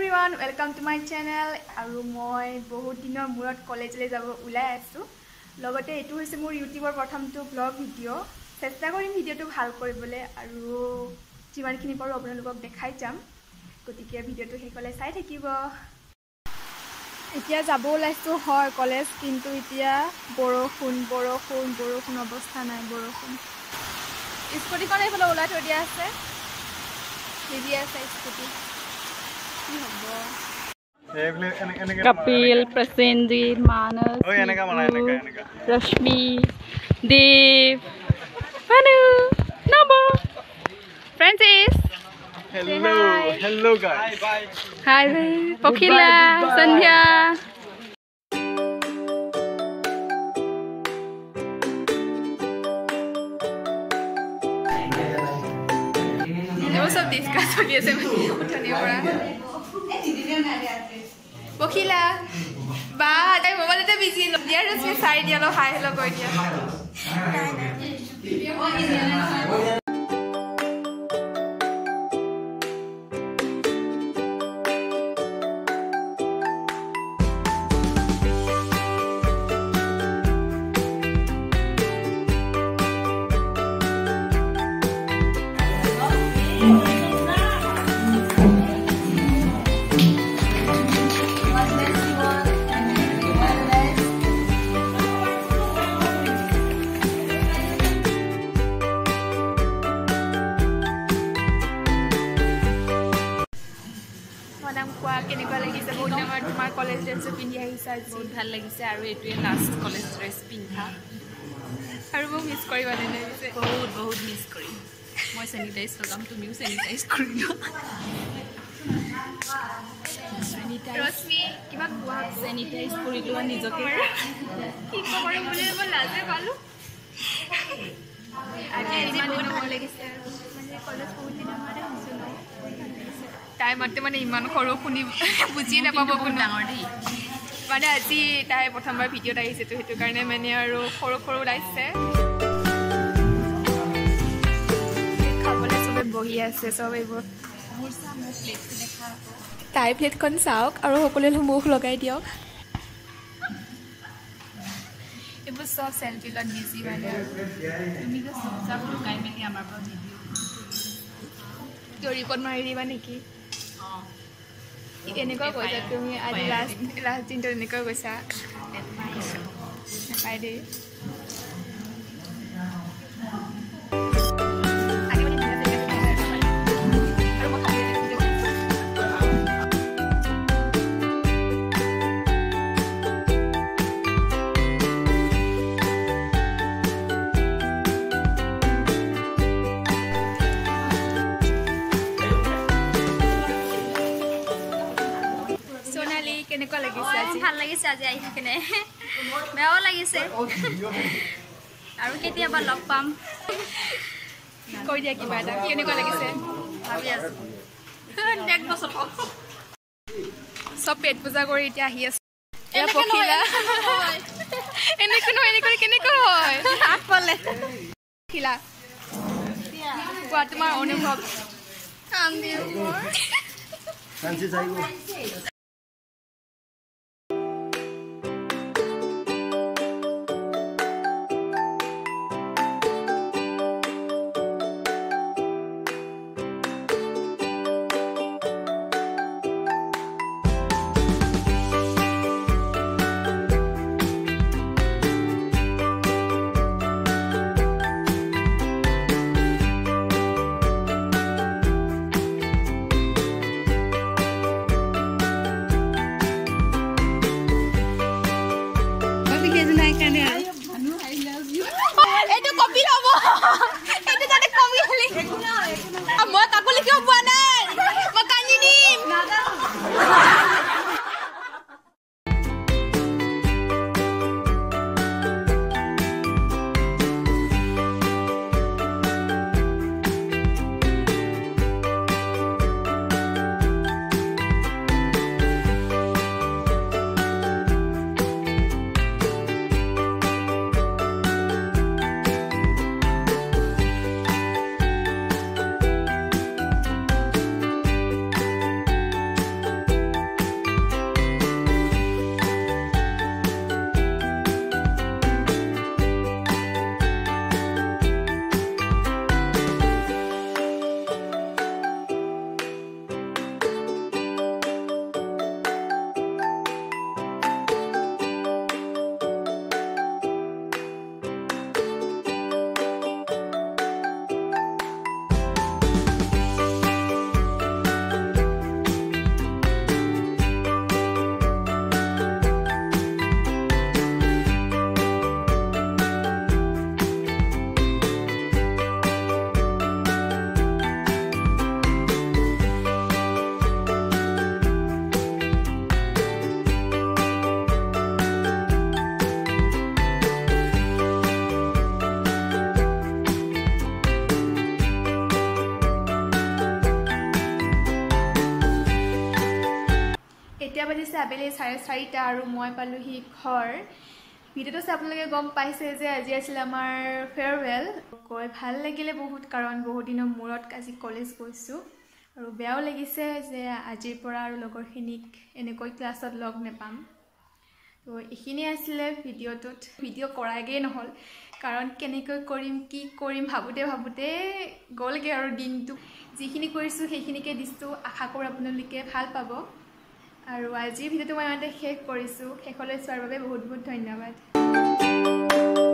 everyone, welcome to my channel. Aru moi bahut dinor murat college le jabo ulai asu. Logote etu hoise mor YouTube or prothom to vlog video. Chesta korim video to bhal koribole aru jiman khini paru apnalokok dekhai jam. Gotike video to hekole sai thakibo. Etia jabo ulaisu hoy college kintu etia borokhun obostha nai borokhun. Scooty kon efale ulai thoi dia ase. Scooty. Kapil, Prasenjit, Manas, Rashmi, Dev, Manu, Nabo, Francis. Hello guys. Hi, Pokhila, Sandhya. सब discuss हो गया से उठने पड़ा पोखिला बा ताई mobile ते busy लो दिया रसमे side दिया लो हाय हेलो कर दिया कॉलेज ड्रेस पिंधि आइसा बहुत ভাল লাগিছে আৰু এটোৱে লাষ্ট কলেজ ড্ৰেছ পিন্ধা আৰু মই মিস কৰিবা নাই বহুত মিস কৰি মই স্যানিটাইজ লগাম তুমিও স্যানিটাইজ কৰিলো ৰশ্মি কিবা কোৱা স্যানিটাইজ কৰিলো নিজকে কি কৰিম বুলি মই লাজে পালো আজি বহুত ভাল লাগিছে মানে কলেজ বহুত দিন আমাৰে হৈছে ন তাই মাতে মানে ইমান খৰো শুনি বুজি নাপাব কোন ডাঙৰ দেই মানে আজি তাই প্ৰথমবাৰ ভিডিঅ' আহিছে তো হেতু কাৰণে মানে আৰু খৰো লাইছে খাবলে সবে বহি আছে সব এইবোৰ মোৰ সামনে প্লেট দেখা তাই প্লেটখন চাওক আৰু সকলোৱে মুখ লগাই দিয়ক এইবোৰ সব সেলফি লত বিজি মানে তুমি যে সব লগাই মেলি আমাৰ পৰা ভিডিঅ' ৰিপৰ্ট মাৰি দিবা নেকি এনেকুৱা কৈছা তুমি আজি লাষ্ট দিনটো এনেকুৱা কৈছা নাপাই দেই কেনেকুৱা লাগিছে আজি ভাল লাগিছে আজি আহি কিনে বেয়াও লাগিছে আৰু কেতিয়াবা লগ পাম কৈ দিয়া কিবা এটা কেনেকুৱা লাগিছে ভাবি আছো নেক্সট বছৰ সব পেট পূজা কৰি এতিয়া আহি আছে এ পখিলা এনেকৈ কেনেকৈ হয় আপলে পখিলা কোৱা তোমাৰ অনুভৱ কান্দি কান্দি যাইব এতিয়া বাজিছে আবেলি 4:30 আৰু মই পালোহি ঘৰ ভিডিঅ'টো চাই আপোনালোকে গম পাইছে যে আজি আছিল আমাৰ ফেয়াৰৱেল গৈ ভাল লাগিলে বহুত কাৰণ বহুত দিনৰ মূৰত আজি কলেজ গৈছো আৰু বেয়াও লাগিছে যে আজিৰ পৰা আৰু লগৰখিনিক এনেকৈ ক্লাছত লগ নেপাম তো এইখিনি আছিল ভিডিঅ'টোত ভিডিঅ' কৰাগৈ নহল কাৰণ কেনেকৈ কৰিম কি কৰিম ভাবুতে গ'লগে আৰু দিনটো যিখিনি কৰিছো সেইখিনিকে দিছো আশা কৰোঁ আপোনালোকে ভাল পাব আৰু আজিৰ ভিডিঅ'টো মই ইয়াতে শেষ কৰিছো শেষলৈ চোৱাৰ বাবে বহুত বহুত ধন্যবাদ